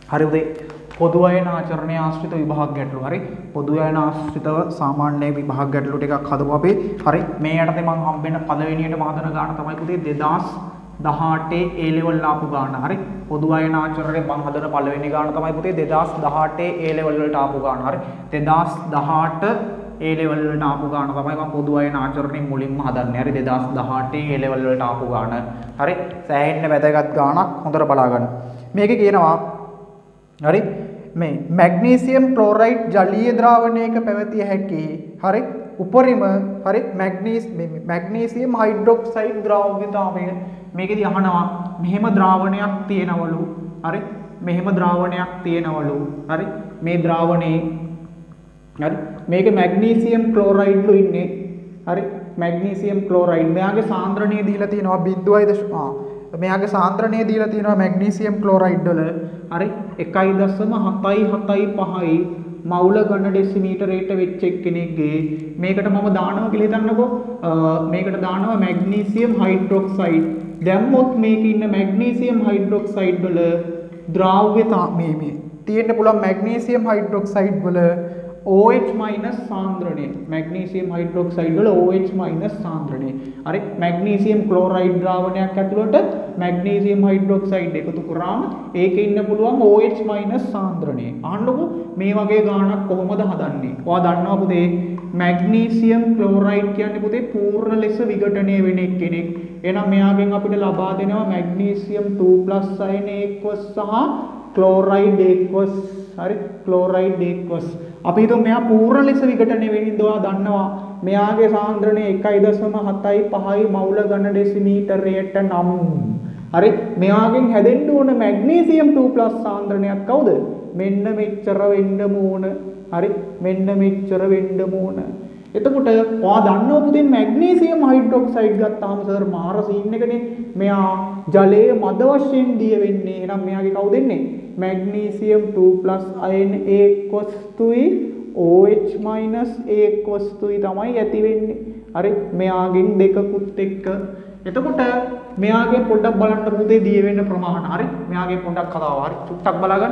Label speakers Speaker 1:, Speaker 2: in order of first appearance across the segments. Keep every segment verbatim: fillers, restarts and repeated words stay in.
Speaker 1: හරි උදේ පොදු අයන ආචරණය ආශ්‍රිත විභාග ගැටලු. හරි පොදු අයන ආශ්‍රිතව සාමාන්‍ය විභාග ගැටලු ටිකක් හදමු අපි. හරි මේ යටතේ මම හම්බෙන්න පළවෙනියට මහදන ගාන තමයි පුතේ දෙදාස් දහඅටේ A level ආපු ගාන. හරි පොදු අයන ආචරණය මම හදන පළවෙනි ගාන තමයි පුතේ දෙදාස් දහඅටේ A level වලට ආපු ගාන. හරි දෙදාස් දහඅට A level වලට ආපු ගාන තමයි මම පොදු අයන ආචරණය මුලින්ම හදන්නේ. හරි දෙදාස් දහඅටේ A level වලට ආපු ගාන. හරි සෑහෙන්න වැදගත් ගානක් හොඳට බලා ගන්න. මේකේ කියනවා හරි මේ මැග්නීසියම් ක්ලෝරයිඩ් ජලීය ද්‍රාවණයක පැවතිය හැකි හරි උපරිම හරි මැග්නීස් මැග්නීසියම් හයිඩ්‍රොක්සයිඩ් ද්‍රාව්‍යතාවය මේකෙදි අහනවා මෙහෙම ද්‍රාවණයක් තියෙනවලු හරි මෙහෙම ද්‍රාවණයක් තියෙනවලු හරි මේ ද්‍රාවණේ හරි මේකේ මැග්නීසියම් ක්ලෝරයිඩ්ලු ඉන්නේ හරි මැග්නීසියම් ක්ලෝරයිඩ් මෙයාගේ සාන්ද්‍රණය දීලා තියෙනවා බිංදුවයි දශම ආ මෙයාගේ සාන්ද්‍රණය දීලා තියෙනවා මැග්නීසියම් ක්ලෝරයිඩ් වල හරි එකයි දශම හතයි හතයි පහයි මවුල ඝන ඩෙසිමීටරයට වෙච්ච එක්කෙනෙක්ගේ මේකට මම දානවා කියලා හිතන්නකෝ මේකට දානවා මැග්නීසියම් හයිඩ්‍රොක්සයිඩ් දැම්මොත් මේකේ ඉන්න මැග්නීසියම් හයිඩ්‍රොක්සයිඩ් වල ද්‍රාව්‍යතා මේ මේ තියෙන්න පුළුවන් මැග්නීසියම් හයිඩ්‍රොක්සයිඩ් වල OH minus සාන්ද්‍රණය මැග්නීසියම් හයිඩ්‍රොක්සයිඩ් වල OH minus සාන්ද්‍රණය හරි මැග්නීසියම් ක්ලෝරයිඩ් ද්‍රාවණයක් ඇතුළට මැග්නීසියම් හයිඩ්‍රොක්සයිඩ් එකතු කරාම ඒකේ ඉන්න පුළුවන් OH minus සාන්ද්‍රණය අහන්නකෝ මේ වගේ ගාණක් කොහොමද හදන්නේ ඔයා දන්නවා පුතේ මැග්නීසියම් ක්ලෝරයිඩ් කියන්නේ පුතේ පූර්ණ ලෙස විඝටනය වෙන කෙනෙක් එහෙනම් මෙයාගෙන් අපිට ලබා දෙනවා මැග්නීසියම් two plus අයන එක්වස් සහ ක්ලෝරයිඩ් එක්වස් හරි ක්ලෝරයිඩ් එක්වස් අපි හිතමු මෙයා පූර්ණ ලෙස විඝටනය වෙනින්ද ඔයා දන්නවා මෙයාගේ සාන්ද්‍රණය එකයි දශම හතයි පහයි මවුල ඝන ඩෙසිමීටරයට නම් හරි මෙයාගෙන් හැදෙන්න ඕන මැග්නීසියම් two plus සාන්ද්‍රණයක් කවුද මෙන්න මෙච්චර වෙන්න ඕන හරි මෙන්න මෙච්චර වෙන්න ඕන එතකොට ඔයා දන්නවා පුතේ මැග්නීසියම් හයිඩ්‍රොක්සයිඩ් ගත්තාම සර් මාර සීන් එකනේ මෙයා ජලයේ මද වශයෙන් දිය වෙන්නේ එහෙනම් මෙයාගේ කවුද එන්නේ මැග්නීසියම් two plus අයන එක්වස්තුයි OH minus එක්වස්තුයි තමයි ඇති වෙන්නේ හරි මෙයාගෙන් දෙකකුත් එක්ක එතකොට මෙයාගේ පොඩ්ඩක් බලන්න පුතේ දිය වෙන්න ප්‍රමාණය හරි මෙයාගේ පොඩ්ඩක් කතාව හරි චුට්ටක් බලාගන්න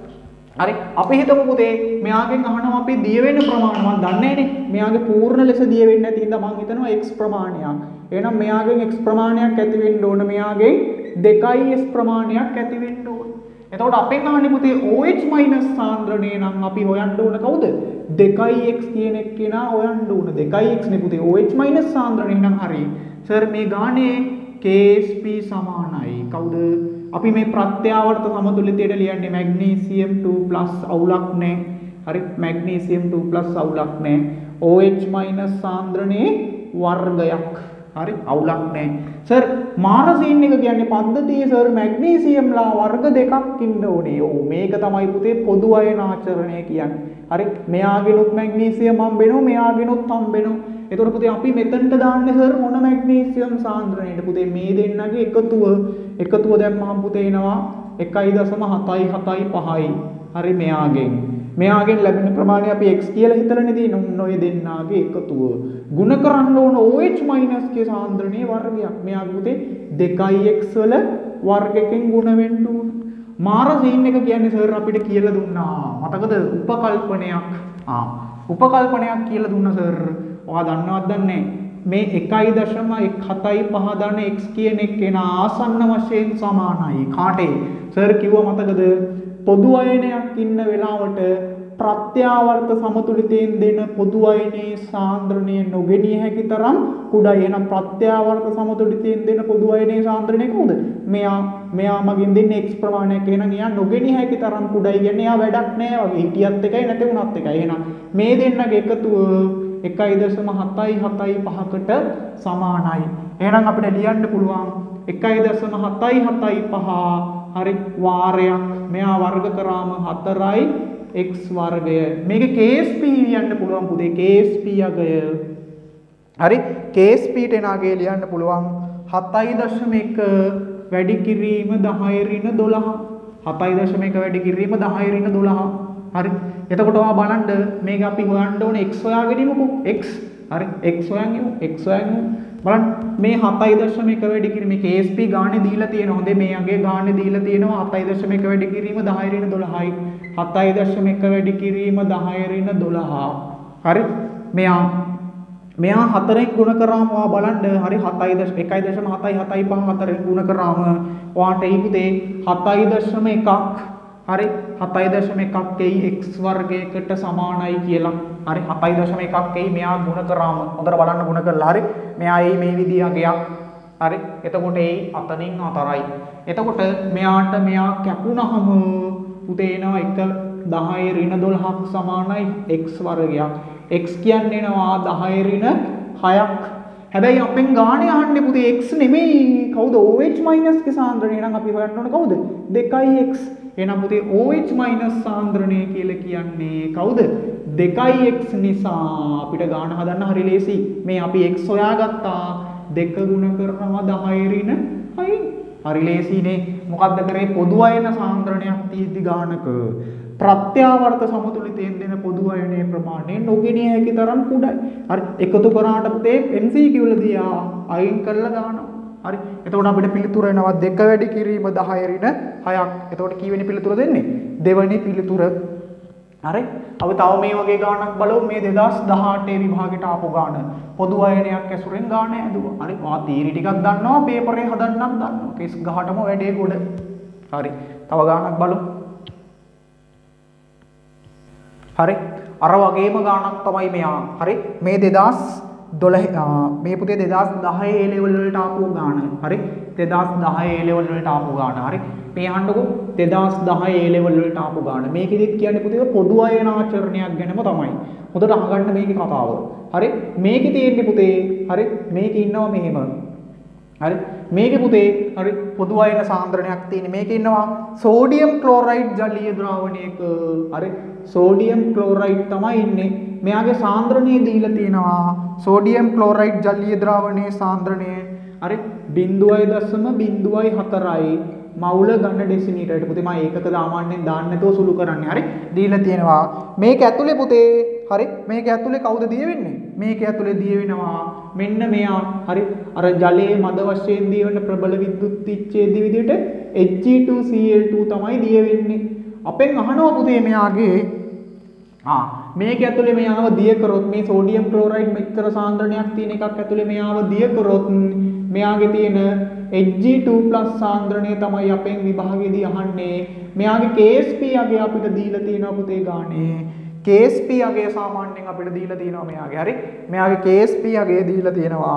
Speaker 1: හරි අපි හිතමු පුතේ මෙයාගෙන් අහනවා අපි දිය වෙන ප්‍රමාණය මම දන්නේ නැනේ මෙයාගේ පූර්ණ ලෙස දිය වෙන්නේ නැති ඉඳලා මම හිතනවා x ප්‍රමාණයක් එහෙනම් මෙයාගෙන් x ප්‍රමාණයක් ඇති වෙන්න ඕන මෙයාගෙන් දෙකයි s ප්‍රමාණයක් ඇති වෙන්න ඕන එතකොට අපෙන් අහන්නේ පුතේ OH minus සාන්ද්‍රණය නම් අපි හොයන්න ඕන කවුද දෙකයි x කියන එක කෙනා හොයන්න ඕන දෙකයි x නේ පුතේ OH minus සාන්ද්‍රණය නම් හරි සර් මේ ගානේ K S P සමානයි කවුද අපි මේ ප්‍රත්‍යාවර්ත සමතුලිතයට ලියන්නේ මැග්නීසියම් two plus අවුලක් නැහැ හරි මැග්නීසියම් two plus අවුලක් නැහැ OH minus සාන්ද්‍රණයේ වර්ගයක් හරි අවුලක් නැහැ සර් මාර සීන් එක කියන්නේ පද්ධතියේ සර් මැග්නීසියම් ලා වර්ග දෙකක් ඉන්න ඕනේ ඔව් මේක තමයි පුතේ පොදු අයන ආචරණය කියන්නේ හරි මෙයාගෙනුත් මැග්නීසියම් හම්බෙනවා මෙයාගෙනුත් හම්බෙනවා එතකොට පුතේ අපි මෙතනට දාන්නේ සර් මොන මැග්නීසියම් සාන්ද්‍රණයට පුතේ මේ දෙන්නගේ එකතුව එකතුව දැම්මහම පුතේ එනවා එකයි දශම හතයි හතයි පහයි හරි මෙයාගෙන් මෙයාගෙන් ලැබෙන ප්‍රමාණය අපි x කියලා හිතලානේ තියෙන්නේ ඔය දෙන්නාගේ එකතුව ගුණ කරන්න ඕන OH minus ගේ සාන්ද්‍රණයේ වර්ගයක් මෙයාගේ පුතේ දෙකයි x වල වර්ගයෙන් ගුණ වෙන්න ඕන මාර සීන් එක කියන්නේ සර් අපිට කියලා දුන්නා මතකද උපකල්පනයක් ආ උපකල්පනයක් කියලා දුන්නා සර් ඔයා දන්නවද දන්නේ මේ එකයි දශම හතයි පහ දන x කියන එක කෙනා ආසන්න වශයෙන් සමානයි කාටේ සර් කිව්වා මතකද පොදු අයනයක් ඉන්න වෙලාවට ප්‍රත්‍යාවර්ත සමතුලිතයෙන් දෙන පොදු අයනයේ සාන්ද්‍රණය නොගෙනිය හැකි තරම් කුඩායි එහෙනම් ප්‍රත්‍යාවර්ත සමතුලිතයෙන් දෙන පොදු අයනයේ සාන්ද්‍රණය කවුද මෙයා මෙයා මගින් දෙන්නේ x ප්‍රමාණයක් එහෙනම් එයා නොගෙනිය හැකි තරම් කුඩායි කියන්නේ එයා වැඩක් නෑ වගේ හිටියත් එකයි නැති වුණත් එකයි එහෙනම් මේ දෙන්නගේ එකතුව එකයි දශම හතයි හතයි පහකට සමානයි එහෙනම් අපිට ලියන්න පුළුවන් එකයි දශම හතයි හතයි පහ හරි වාරයක් මෙයා වර්ග කරාම හතරයි x වර්ගය මේකේ K S P ලියන්න පුළුවන් පුතේ K S P අගය හරි K S P ට එනාගේ ලියන්න පුළුවන් හතයි දශම එක වැඩි කිරීම දහය ඍණ දොළහ හතයි දශම එක වැඩි කිරීම දහය ඍණ දොළහ හරි එතකොට ඔයා බලන්න මේක අපි හොයන්න ඕනේ x හොයාගෙන ඉමුකෝ x හරි x හොයන් ඉමු x හොයන් බලන්න මේ හතයි දශම එක වැඩි කිරීම මේ K S P ගානේ දීලා තියෙනවා. හොඳේ මේ අගේ ගානේ දීලා තියෙනවා හතයි දශම එක වැඩි කිරීම දහය ඍණ දොළහයි. හතයි දශම එක වැඩි කිරීම දහය ඍණ දොළහ. හරි. මෙයා මෙයා හතරෙන් ගුණ කරාම ඔයා බලන්න හරි හතයි දශම එකයි දශම හතයි හතයි පහ හතරෙන් ගුණ කරාම ඔයාට එයි පුතේ හතයි දශම එකක් හරි හතයි දශම එකක් එයි x වර්ගයකට සමානයි කියලා. හරි හතයි දශම එකක් එයි මෙයා ගුණ කරාම හොඳට බලන්න ගුණ කරලා හරි මෙයා එයි මේ විදිහ අගයක්. හරි එතකොට එයි අතනින් අතරයි. එතකොට මෙයාට මෙයා කැපුණහම පුතේ එනවා එක දහය ඍණ දොළහක් සමානයි x වර්ගයක්. x කියන්නේ එනවා දහය ඍණ හයක්. හැබැයි අපෙන් ගානේ අහන්නේ පුතේ x නෙමෙයි කවුද O H minus ගේ සාන්ද්‍රණය. එහෙනම් අපි හොයන්න ඕනේ කවුද දෙකයි x. එහෙනම් පුතේ O H minus සාන්ද්‍රණය කියලා කියන්නේ කවුද දෙකයි x නිසා අපිට ගාන හදන්න හරි ලේසි. මේ අපි x හොයාගත්තා දෙක ගුණ කරනවා දහය ඍණ හයයි. හරි ලේසිනේ. මොකද්ද කරේ පොදු අයන සාන්ද්‍රණයක් තියෙද්දි ගානක ප්‍රත්‍යාවර්ත සමතුලිතයෙන් දෙන පොදු අයනයේ ප්‍රමාණය නොගිනිය හැකි තරම් කුඩයි. හරි එකතු කරාට පුතේ M C Q වලදී අයින් කරලා දානවා. හරි එතකොට අපිට පිළිතුර එනවා දෙක වැඩි කිරීම දහය ඍණ හයක්. එතකොට කීවෙනි පිළිතුර දෙන්නේ දෙවෙනි පිළිතුර. හරි අපි තව මේ වගේ ගානක් බලමු. මේ දෙදහස් දහඅටේ විභාගෙට ආපු ගාන පොදු අයනයක් ඇසුරෙන් ගාන ඇදුවා. හරි ඔයා තීරි ටිකක් දන්නවා පේපරේ හදන්නත් දන්නවා. කෙස් ගහටම වැඩේ ගොඩ. හරි තව ගානක් බලමු. හරි අර වගේම ගානක් තමයි මෙයා. හරි මේ දෙදහස් දොළහ මේ පුතේ දෙදහස් දහය A level වලට ආපු ගාන. හරි දෙදහස් දහය A level වලට ආපු ගාන. හරි මේ අහන්නකෝ දෙදහස් දහය A level වලට ආපු ගාන. මේකෙදිත් කියන්නේ පුතේ පොදු අයන ආචරණයක් ගැනම තමයි. හොඳට අහගන්න මේකේ කතාව. හරි මේකේ තියෙන්නේ පුතේ හරි මේකේ ඉන්නවා මෙහෙම. හරි මේකේ පුතේ හරි පොදු අයන සාන්ද්‍රණයක් තියෙන. මේකේ ඉන්නවා සෝඩියම් ක්ලෝරයිඩ් ජලීය ද්‍රාවණයක. හරි සෝඩියම් ක්ලෝරයිඩ් තමයි ඉන්නේ. මෙයාගේ සාන්ද්‍රණය දීලා තියෙනවා සෝඩියම් ක්ලෝරයිඩ් ජලීය ද්‍රාවණයේ සාන්ද්‍රණය හරි බිංදුවයි දශම බිංදුවයි හතරයි මවුල ඝන ඩෙසිමීටරයට. පුතේ මම ඒකක සාමාන්‍යයෙන් දාන්න නැතුව සුළු කරන්නේ. හරි දීලා තියෙනවා මේක ඇතුලේ පුතේ. හරි මේක ඇතුලේ කවුද දිය වෙන්නේ? මේක ඇතුලේ දිය වෙනවා මෙන්න මෙයා. හරි අර ජලයේ මද වශයෙන් දිය වෙන ප්‍රබල විද්‍යුත් විච්ඡේද විදිහට H G two C L two තමයි දිය වෙන්නේ. අපෙන් අහනවා පුතේ මෙයාගේ ආ මේක ඇතුලේ මෙයාව දිය කරොත් මේ සෝඩියම් ක්ලෝරයිඩ් මෙච්චර සාන්ද්‍රණයක් තියෙන එකක් ඇතුලේ මෙයාව දිය කරොත් මෙයාගේ තියෙන H G two plus සාන්ද්‍රණය තමයි අපෙන් විභාගයේදී අහන්නේ. මෙයාගේ K S P අගය අපිට දීලා තියෙනවා පුතේ ගානේ. K S P අගය සාමාන්‍යයෙන් අපිට දීලා තියෙනවා මෙයාගේ. හරි මෙයාගේ K S P අගය දීලා තියෙනවා.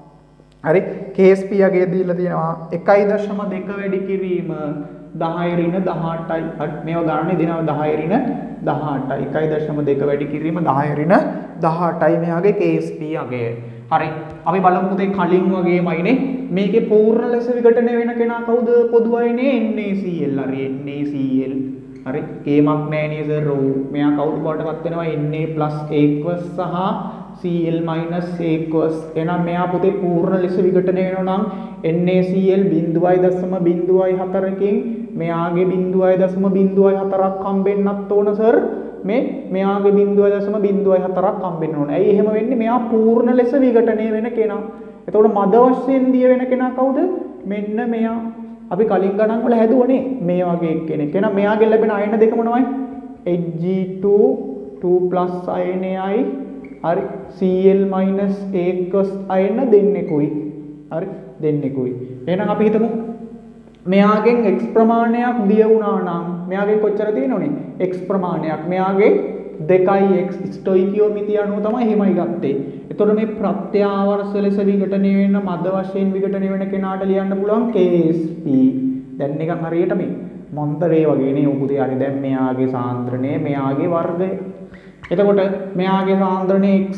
Speaker 1: හරි K S P අගය දීලා තියෙනවා එකයි දශම දෙක වැඩි කිරීම දහය ඍණ දහඅටයි. හරි මේව ගානේ දෙනවා දහය ඍණ දහඅටයි. එකයි දශම දෙක වැඩි කිරීම දහය ඍණ දහඅටයි මෙයාගේ K S P අගය. හරි අපි බලමු පුතේ කලින් වගේමයිනේ මේකේ පූර්ණ ලෙස විඝටනය වෙන කෙනා කවුද? පොදු අයනේ NaCl. හරි NaCl. හරි කේමක් නැහැ නේද රෝ. මෙයා කවුරු බවටපත් වෙනවා Na aqueous සහ Cl aqueous. එහෙනම් මෙයා පුතේ පූර්ණ ලෙස විඝටනය වෙනවා නම් NaCl බිංදුවයි දශම බිංදුවයි හතරකින් මෙයාගේ බිංදුවයි දශම බිංදුවයි හතරක් හම්බෙන්නත් ඕන සර්. මේ මෙයාගේ බිංදුවයි දශම බිංදුවයි හතරක් හම්බෙන්න ඕන. ඇයි එහෙම වෙන්නේ? මෙයා පූර්ණ ලෙස විඝටනය වෙන කෙනා. එතකොට මද වශයෙන් දිය වෙන කෙනා කවුද? මෙන්න මෙයා. අපි කලින් ගණන් වල හැදුවනේ මේ වගේ කෙනෙක්. එහෙනම් මෙයාගෙන් ලැබෙන අයන දෙක මොනවයි? H G two two plus අයනයයි හරි Cl minus aqueous අයන දෙන්නෙකුයි. හරි දෙන්නෙකුයි. එහෙනම් අපි හිතමු මෙයාගෙන් x ප්‍රමාණයක් දිය වුණා නම් මෙයාගෙන් කොච්චර තියෙනවනේ? x ප්‍රමාණයක්. මෙයාගේ දෙකයි x ස්ටොයිකියෝමිතිය අනුව තමයි එහෙමයි ගත්තේ. එතකොට මේ ප්‍රත්‍යාවර්ත ලෙස විඝටනය වෙන මද වශයෙන් විඝටනය වෙන කෙනාට ලියන්න පුළුවන් K S P. දැන් නිකන් හරියට මේ මොන්තරේ වගේ නේ උපුතේ. හරි දැන් මෙයාගේ සාන්ද්‍රණය මෙයාගේ වර්ගය. එතකොට මෙයාගේ සාන්ද්‍රණය x.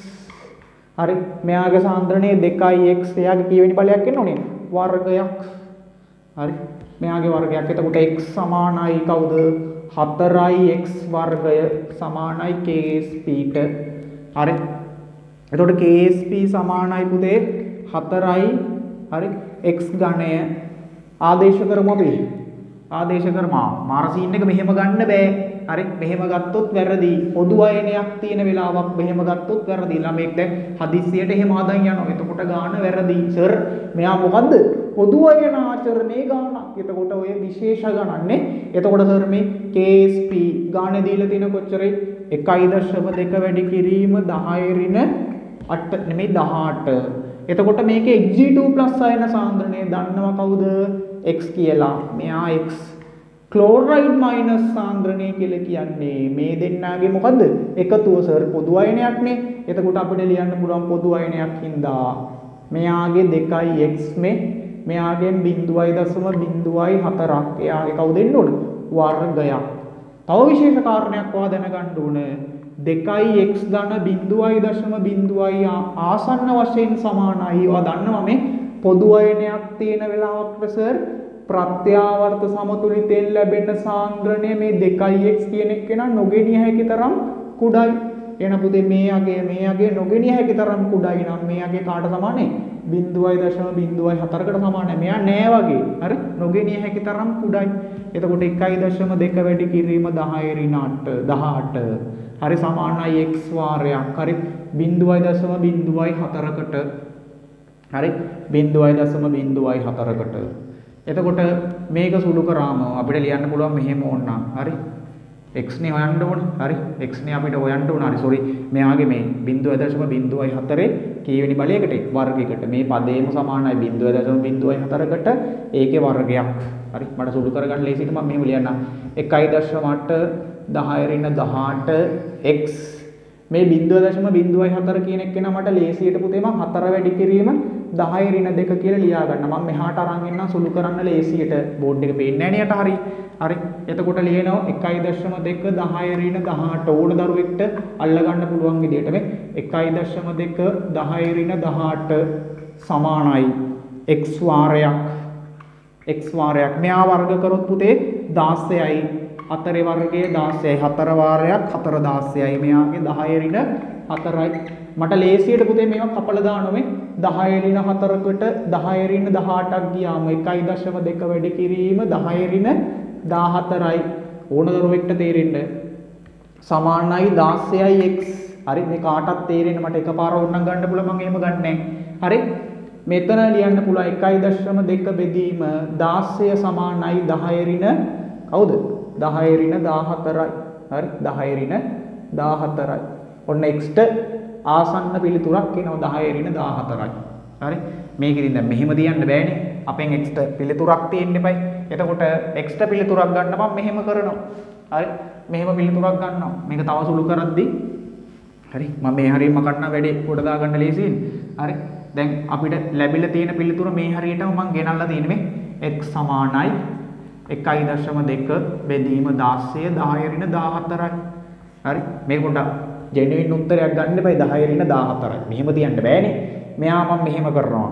Speaker 1: හරි මෙයාගේ සාන්ද්‍රණය දෙකයි x. එයාගේ කීවෙනි බලයක් එන්න ඕනේ? වර්ගයක්. හරි මෙයාගේ වර්ගයක්. එතකොට x සමානයි කවුද? හතරයි x වර්ගය සමානයි K S P ට. හරි එතකොට K S P සමානයි පුතේ හතරයි හරි x ඝණය ආදේශ කරමු අපි. ආදේශ කර්මා මාර සීන් එක මෙහෙම ගන්න බෑ. හරි මෙහෙම ගත්තොත් වැරදි. පොදු අයනයක් තියෙන වෙලාවක් මෙහෙම ගත්තොත් වැරදි. ළමෙක් දැන් හදිස්සියට එහෙම හදන් යනවා. එතකොට ගාන වැරදි. සර් මෙයා මොකද්ද? පොදු අයන ආචරණයේ ගානක්. එතකොට ඔය විශේෂ ගණන්නේ. එතකොට සර් මේ K S P ගානේ දීලා තියෙන කොච්චරයි? එකයි දශම දෙක වැඩි කිරීම දහය ඍණ අට නෙමෙයි දහඅට. එතකොට මේකේ X G two plus අයන සාන්ද්‍රණය දන්නවා කවුද? X කියලා. මෙයා X. ක්ලෝරයිඩ් මයිනස් සාන්ද්‍රණය කියලා කියන්නේ මේ දෙන්නාගේ මොකද්ද? එකතුව සර් පොදු අයනයක්නේ. එතකොට අපිට ලියන්න පුළුවන් පොදු අයනයක් හින්දා මෙයාගේ දෙකයි x මේ මෙයාගෙන් බිංදුවයි දශම බිංදුවයි හතරක්. එයාගේ කවුද දෙන්න ඕන? වර්ගයක්. තව විශේෂ කාරණයක් ඔයා දැනගන්න ඕන. දෙකයි x ධන බිංදුවයි දශම බිංදුවයි ආසන්න වශයෙන් සමානයි. ඔයා දන්නවා මේ පොදු අයනයක් තියෙන වෙලාවකට සර් ප්‍රත්‍යාවර්ත සමතුලිතයෙන් ලැබෙන සාන්ද්‍රණය මේ දෙකයි x කියන එක නා නොගෙනිය හැකි තරම් කුඩායි. එන පුතේ මේ අගේ මේ අගේ නොගෙනිය හැකි තරම් කුඩායි නම් මේ අගේ කාට සමානයි? බිංදුවයි දශම බිංදුවයි හතරකට සමානයි. මෙයා නෑ වගේ. හරි නොගෙනිය හැකි තරම් කුඩායි. එතකොට එකයි දශම දෙක වැඩි කිරීම දහය ඍණ අට දහඅට. හරි සමානයි x වාරයක්. හරි බිංදුවයි දශම බිංදුවයි හතරකට. හරි බිංදුවයි දශම බිංදුවයි හතරකට. එතකොට මේක සුළු කරාම අපිට ලියන්න පුළුවන් මෙහෙම ඕනනම්. හරි x නේ හොයන්න ඕන. හරි x නේ අපිට හොයන්න ඕන. හරි සෝරි මෙයාගේ මේ බිංදුවයි දශම බිංදුවයි හතරේ කීවෙනි බලයකට? වර්ගයකට. මේ පදේම සමානයි බිංදුවයි දශම බිංදුවයි හතරකට. ඒකේ වර්ගයක්. හරි මට සුළු කරගන්න ලේසියට මම මෙහෙම ලියන්නම්. එකයි දශම අට දහය ඍණ දහඅට x මේ බිංදුව දශම බිංදුවයි හතර කියන එක නා මට ලේසියට පුතේ මම හතර වැඩි කිරීම දහය ඍණ දෙක කියලා ලියා ගන්න. මම මෙහාට අරන් එන්නම් සුළු කරන්න ලේසියට. බෝඩ් එක පේන්නේ නැහැ නේ යට. හරි. හරි. එතකොට ලියනවා එකයි දශම දෙක දහය ඍණ දහඅට ඕන දරුවෙක්ට අල්ල ගන්න පුළුවන් විදිහට මේ එකයි දශම දෙක දහය ඍණ දහඅට සමානයි x වාරයක්. x වාරයක්. මෙයා වර්ග කරොත් පුතේ දාසයයි. හතරේ වර්ගය දාසයයි. හතර වාරයක් හතර දාසයයි. මෙයාගේ දහය ඍණ හතරයි. මට ලේසියට පුතේ මේවා කපලා දානවා මේ දහය ඍණ හතරකට දහය ඍණ දහඅටක් ගියාම එකයි දශම දෙක වැඩි කිරීම දහය ඍණ දහහතරයි. ඕන දරුවෙක්ට තේරෙන්න සමානයි දාසයයි x. හරි මේ කාටත් තේරෙන්න මට එකපාර ඕනනම් ගන්න පුළුවන් මම එහෙම ගන්නෑ. හරි මෙතන ලියන්න පුළුවන් එකයි දශම දෙක බෙදීම දාසය සමානයි දහය ඍණ කවුද? දහය ඍණ දහහතරයි. හරි දහය ඍණ දහහතරයි. ඔන්න x ට ආසන්න පිළිතුරක් එනවා දහය ඍණ දහහතරයි. හරි මේක ඉතින් දැන් මෙහෙම තියන්න බෑනේ. අපෙන් x ට පිළිතුරක් තියෙන්න එපයි. එතකොට x ට පිළිතුරක් ගන්න මම මෙහෙම කරනවා. හරි මෙහෙම පිළිතුරක් ගන්නවා. මේක තව සුළු කරද්දී හරි මම මේ හරියම කඩන වැඩි කොට දා ගන්න ලේසියින්. හරි දැන් අපිට ලැබිලා තියෙන පිළිතුර මේ හරියටම මම ගෙනල්ලා තියෙන්නේ මේ x සමානයි එකයි දශම දෙක බෙදීම දාසය දහය ඍණ දහහතරයි. හරි මේක පොඩ්ඩක් ජෙනුයින් උත්තරයක් ගන්න එපයි දහය ඍණ දහහතරයි. මෙහෙම තියන්න බෑනේ. මෙයා මම මෙහෙම කරනවා.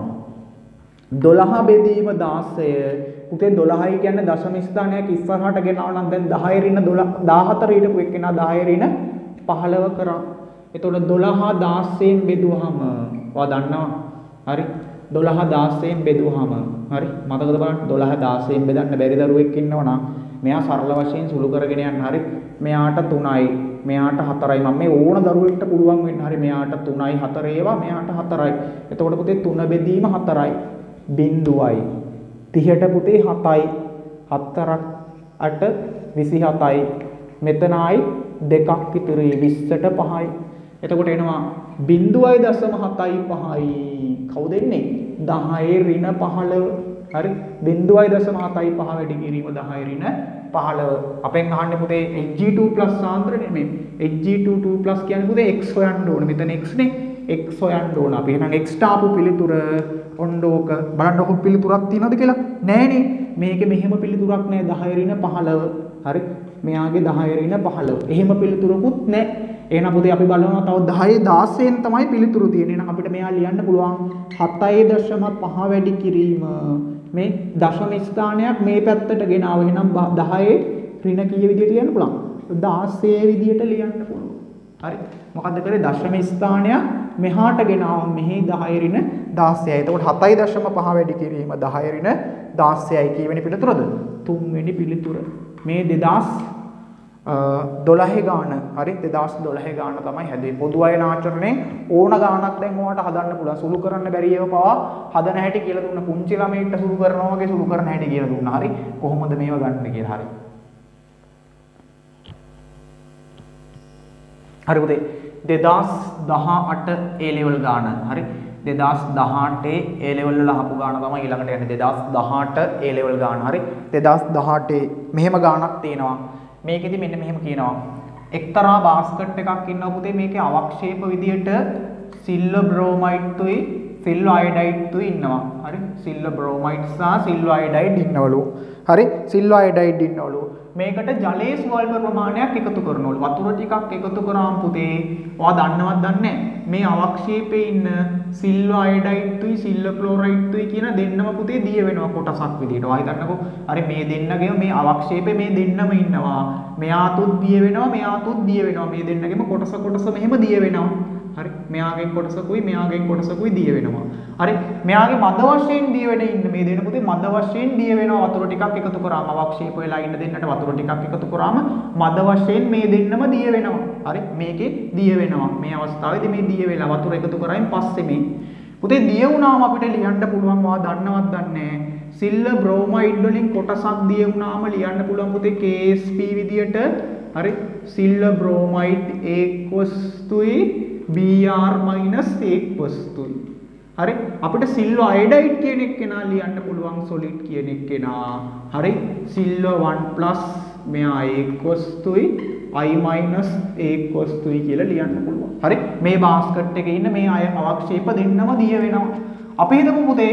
Speaker 1: දොළහ බෙදීම දාසය පුතේ දොළහයි කියන්නේ දශම ස්ථානයක් ඉස්සරහට ගෙනාව නම් දැන් දහය ඍණ දහහතර ඊටපු එක්කෙනා දහය ඍණ පහළව කරා. එතකොට දොළහ දාසයෙන් බෙදුවහම ඔයා දන්නවා. හරි දොළහ දාසයෙන් බෙදුවහම හරි මතකද බලන්න දොළහ දාසයෙන් බෙදන්න බැරි දරුවෙක් ඉන්නවනම් මෙයා සරල වශයෙන් සුළු කරගෙන යන්න. හරි මෙයාට තුනයි මෙයාට හතරයි. මම මේ ඕන දරුවෙක්ට පුළුවන් වෙන්න. හරි මෙයාට තුනයි හතර ඒවා මෙයාට හතරයි. එතකොට පුතේ තුන බෙදීම හතරයි. බිංදුවයි තිහට පුතේ හතයි. හතරක් අට විසිහතයි. මෙතනයි දෙකක් ඉතුරුයි විස්සට පහයි. එතකොට එනවා බිංදුවයි දශම හතයි පහයි. කවුද එන්නේ? දහය ඍණ පහළව. හරි බිංදුවයි දශම හතයි පහ වැඩි කිරීම දහය ඍණ පහළව. අපෙන් අහන්නේ පුතේ X G two plus සාන්ද්‍රණය මේ X G two two plus කියන්නේ පුතේ x හොයන්න ඕනේ. මෙතන x නේ x හොයන්න ඕන. අපි එහෙනම් x තාපු පිළිතුර ඔන්නෝක බලන්නකො පිළිතුරක් තියනවද කියලා? නෑනේ. මේකේ මෙහෙම පිළිතුරක් නෑ දහය ඍණ පහළව. හරි මෙයාගේ දහය ඍණ පහළව. එහෙම පිළිතුරකුත් නෑ. එහෙනම් පුතේ අපි බලනවා තව දහය දාසයෙන් තමයි පිළිතුරු තියෙන්නේ. එහෙනම් අපිට මෙයා ලියන්න පුළුවන් හතයි දශම පහ වැඩි කිරීම මේ දශම ස්ථානයක් මේ පැත්තට ගෙනාව. එහෙනම් දහයේ ඍණ කීය විදියට ලියන්න පුළුවන්? දාසය විදියට ලියන්න පුළුවන්. හරි මොකද්ද කරේ? දශම ස්ථානයක් මෙහාට ගෙනාව මෙහි දහය ඍණ දාසයයි. එතකොට හතයි දශම පහ වැඩි කිරීම දහය ඍණ දාසයයි කීවෙනි පිළිතුරද? තුන්වෙනි පිළිතුර. මේ දෙදාස් දොළහ ගාන හරි දෙදාස් දොළහ ගාන තමයි හැදුවේ. පොදු අයන ආචරණේ ඕන ගානක් දැන් ඔයාලට හදන්න පුළුවන්. සුළු කරන්න බැරි ඒවා පවා හදන හැටි කියලා දුන්න. පුංචි ළමයින්ට සුළු කරනවා වගේ සුළු කරන හැටි කියලා දුන්නා. හරි කොහොමද මේව ගන්න කියලා. හරි හරි පුතේ දෙදාස් දහඅට A level ගාන. හරි දෙදාස් දහඅටේ A level වල අහපු ගාන තමයි ඊළඟට යන්නේ. දෙදාස් දහඅට A level ගාන. හරි දෙදාස් දහඅටේ මෙහෙම ගානක් තියෙනවා. මේකෙදි මෙන්න මෙහෙම කියනවා. එක්තරා බාස්කට් එකක් ඉන්නවා පුතේ. මේකේ අවක්ෂේප විදියට සිල්වර් බ්‍රෝමයිඩ් තුයි සිල්වර් අයඩයිඩ් තුයි ඉන්නවා. හරි සිල්වර් බ්‍රෝමයිඩ් සහ සිල්වර් අයඩයිඩ් ඉන්නවලු. හරි සිල්වර් අයඩයිඩ් ඉන්නවලු. මේකට ජලයේ ස්වල්ප ප්‍රමාණයක් එකතු කරනවලු. වතුර ටිකක් එකතු කරාම පුතේ ඔයා දන්නවත් දන්නේ නැහැ. මේ අවක්ෂේපයේ ඉන්න සිල්වර් අයඩයිඩ් තුයි සිල්වර් ක්ලෝරයිඩ් තුයි කියන දෙන්නම පුතේ දිය වෙනවා කොටසක් විදියට. ඔයා හිතන්නකෝ හරි මේ දෙන්නගේම මේ අවක්ෂේපයේ මේ දෙන්නම ඉන්නවා. මෙයාතුත් දිය වෙනවා මෙයාතුත් දිය වෙනවා. මේ දෙන්නගේම කොටස කොටස මෙහෙම දිය වෙනවා. හරි මෙයාගෙන් කොටසකුයි මෙයාගෙන් කොටසකුයි දිය වෙනවා. හරි මෙයාගේ මද වශයෙන් දිය වෙන ඉන්න මේ දෙන්න පුතේ මද වශයෙන් දිය වෙනවා. වතුර ටිකක් එකතු කරාම අවක්ෂේප වෙලා ඉන්න දෙන්නට වතුර ටිකක් එකතු කරාම මද වශයෙන් මේ දෙන්නම දිය වෙනවා. හරි මේකේ දිය වෙනවා. මේ අවස්ථාවේදී මේ දිය වෙලා වතුර එකතු කරායින් පස්සේ මේ පුතේ දිය වුණාම අපිට ලියන්න පුළුවන්. ඔයා දන්නවත් දන්නේ නැහැ. සිල්වර් බ්‍රෝමයිඩ් වලින් කොටසක් දිය වුණාම ලියන්න පුළුවන් පුතේ K S P විදියට. හරි silver bromide equals to B R minus equals to. හරි අපිට සිල්වර් අයඩයිඩ් කියන එක කෙනා ලියන්න පුළුවන් solid කියන එක කෙනා. හරි සිල්වර් one plus මෙයා equals to I minus equals to කියලා ලියන්න පුළුවන්. හරි මේ බාස්කට් එකේ ඉන්න මේ අය අවක්ෂේප දෙන්නම දිය වෙනවා. අපි හිතමු පුතේ